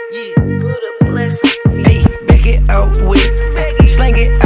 Yeah. Buddha blessings. Hey, back it out west. Slang it